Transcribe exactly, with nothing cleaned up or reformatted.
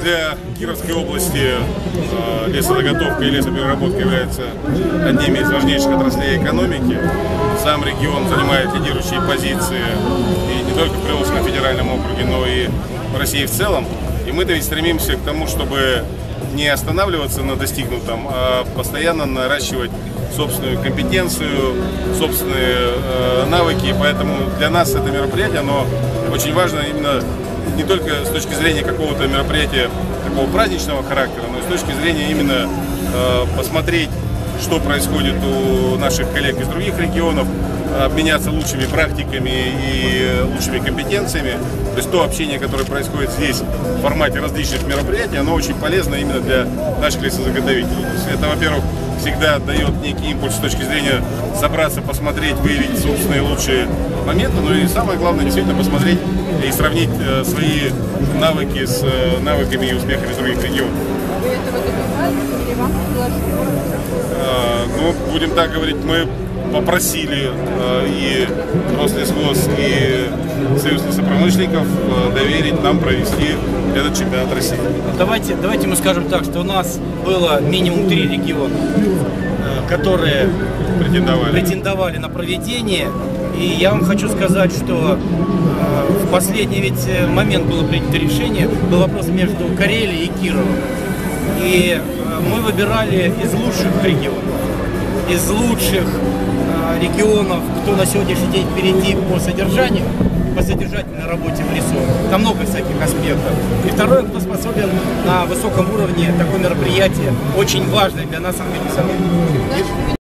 для Кировской области лесозаготовка и лесопереработка являются одними из важнейших отраслей экономики. Сам регион занимает лидирующие позиции и не только в Приволжском федеральном округе, но и в России в целом. И мы-то ведь стремимся к тому, чтобы не останавливаться на достигнутом, а постоянно наращивать собственную компетенцию, собственные э, навыки. Поэтому для нас это мероприятие, оно очень важно именно не только с точки зрения какого-то мероприятия такого праздничного характера, но и с точки зрения именно э, посмотреть, что происходит у наших коллег из других регионов, обменяться лучшими практиками и лучшими компетенциями. То есть то общение, которое происходит здесь в формате различных мероприятий, оно очень полезно именно для наших лесозаготовителей. То есть это, во-первых, всегда дает некий импульс с точки зрения собраться, посмотреть, выявить собственные лучшие моменты, но и самое главное, действительно посмотреть и сравнить свои навыки с навыками и успехами других регионов. Вы этого добивались или вам предложили? Ну, будем так говорить, мы попросили э, и Рослесхоз, и Союз лесопромышленников э, доверить нам провести этот чемпионат России. Давайте, давайте мы скажем так, что у нас было минимум три региона, э, которые претендовали. претендовали на проведение. И я вам хочу сказать, что э, в последний ведь момент было принято решение, был вопрос между Карелией и Кировом. И э, мы выбирали из лучших регионов, из лучших э, регионов, кто на сегодняшний день впереди по содержанию, по содержательной работе в лесу. Там много всяких аспектов. И второе, кто способен на высоком уровне такое мероприятие, очень важное для нас организовать.